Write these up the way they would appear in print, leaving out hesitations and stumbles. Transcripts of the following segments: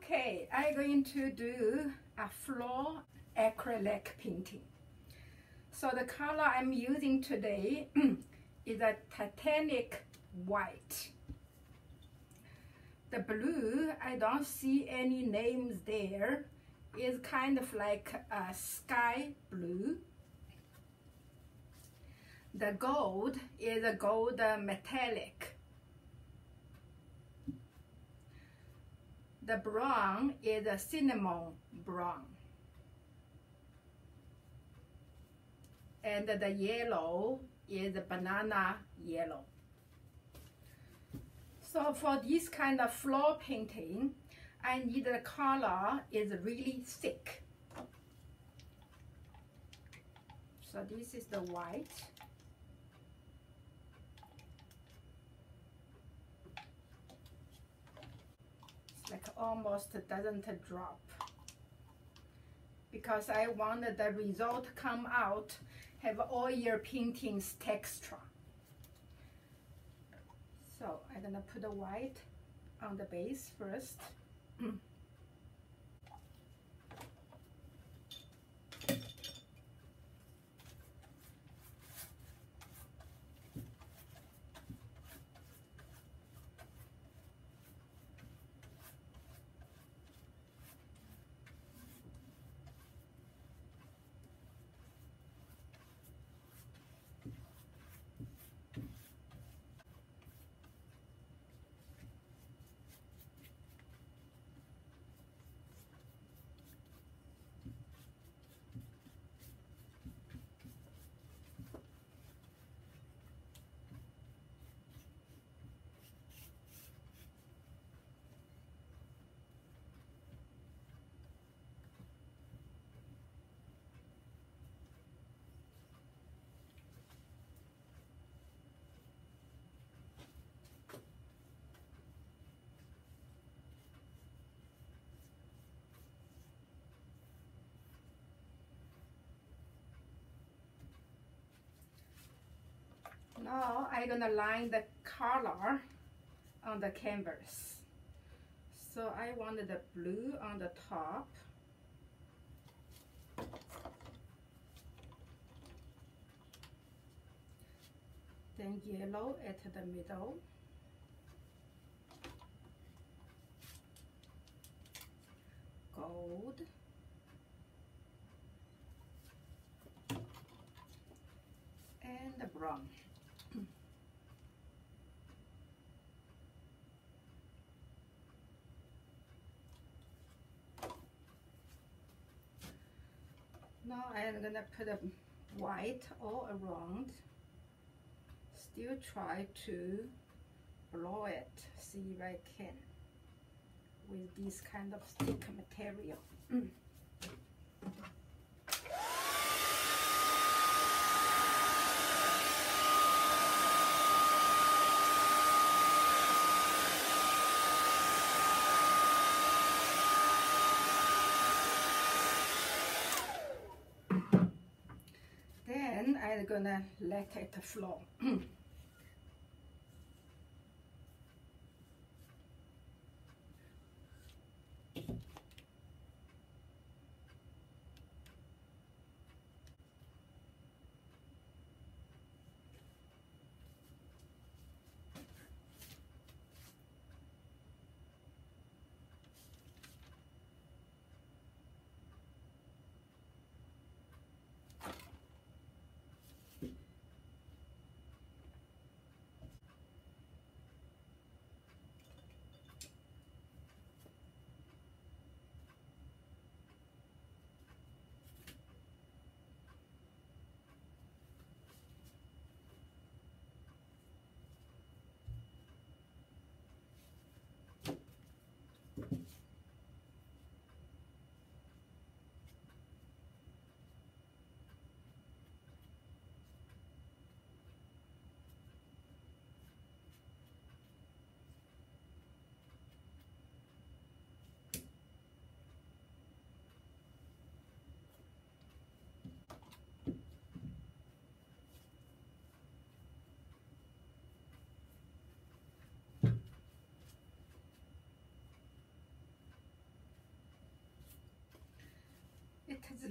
Okay, I'm going to do a floor acrylic painting. So the color I'm using today is a titanic white. The blue, I don't see any names there. It's kind of like a sky blue. The gold is a gold metallic. The brown is a cinnamon brown. And the yellow is a banana yellow. So for this kind of floor painting, I need the color is really thick. So this is the white. It's like almost doesn't drop, because I want the result come out have oil painting's texture. So I'm gonna put the white on the base first. Now I'm gonna line the color on the canvas. So I want the blue on the top. Then yellow at the middle. Gold. And the brown. Now I'm gonna put a white all around. Still try to blow it, see if I can, with this kind of thick material. Then I'm gonna let it flow.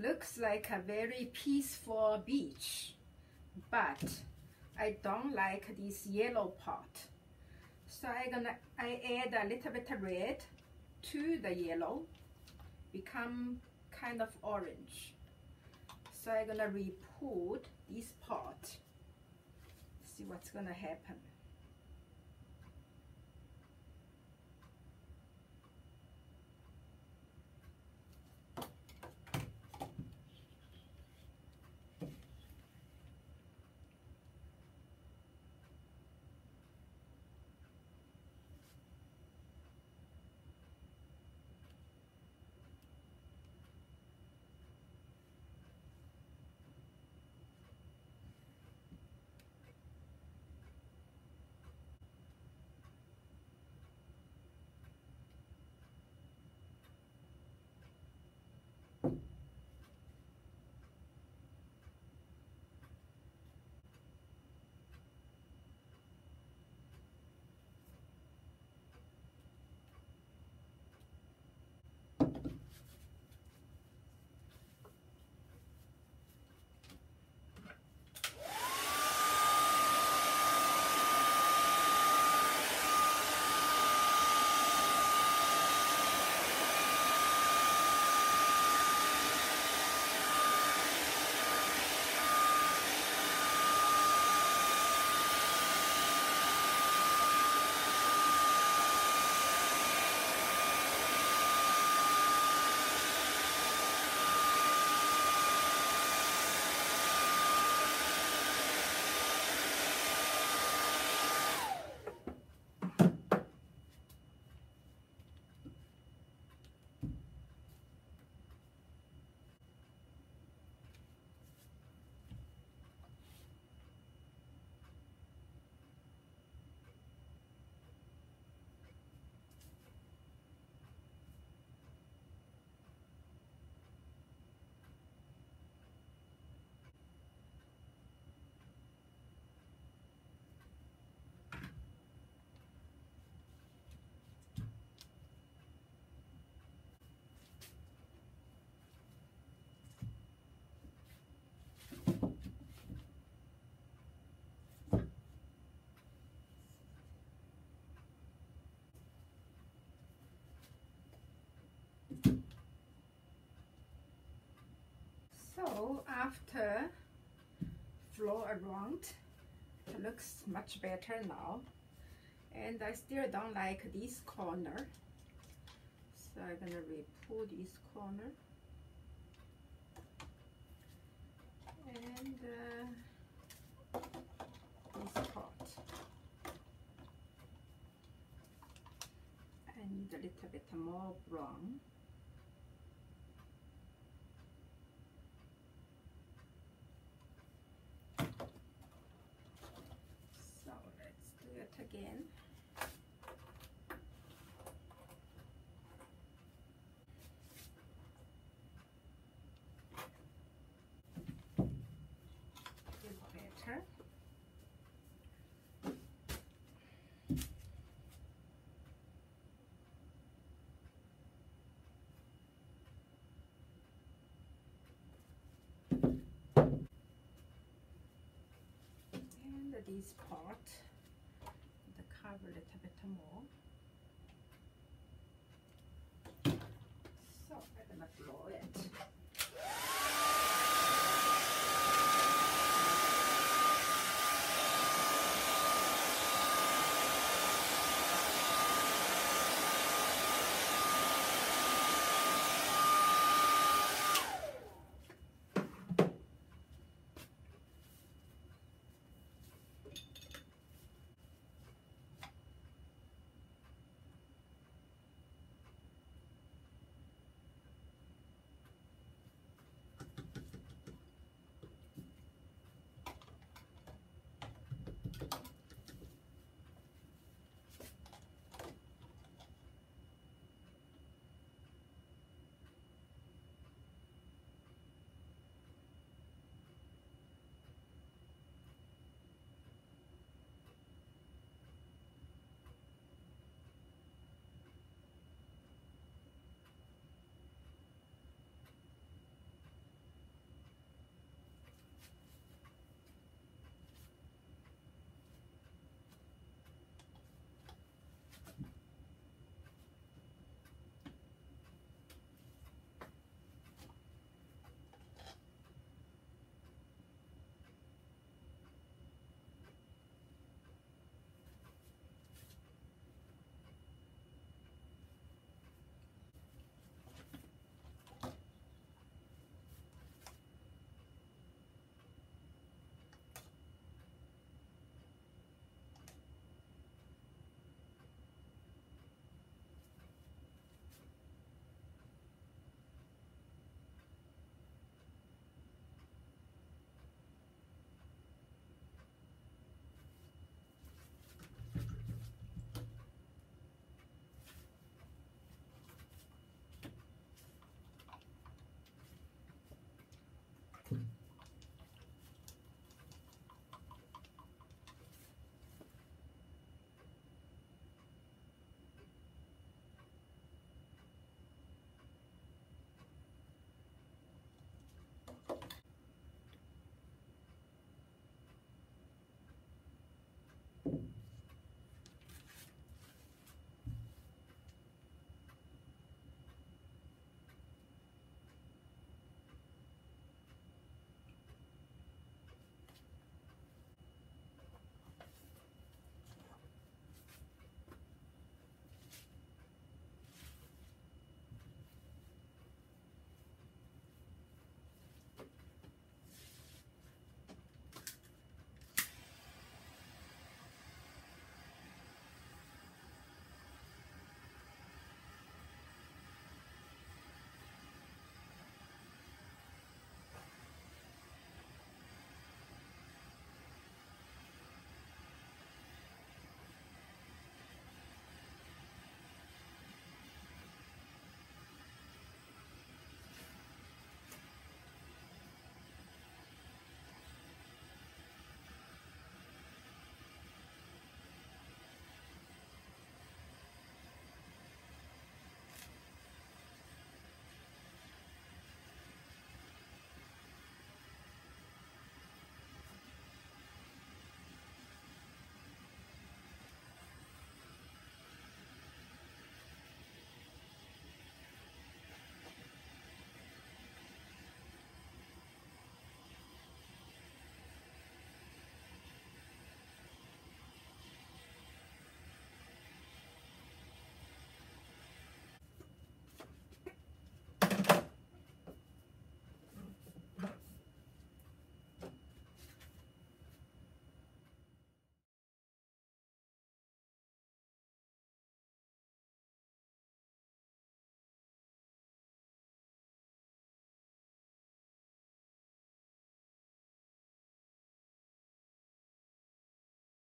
looks like a very peaceful beach, but I don't like this yellow part. So I add a little bit of red to the yellow, become kind of orange. So I'm gonna report this part, see what's gonna happen. So after flow around, it looks much better now, and I still don't like this corner, so I'm gonna re-pull this corner and this part. I need a little bit more brown. So let's do it again. Better. And this part, the cover a little bit more. So I'm gonna blow it.